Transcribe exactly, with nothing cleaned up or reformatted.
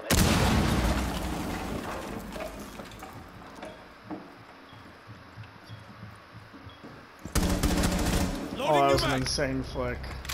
on it. Oh, that was an insane flick.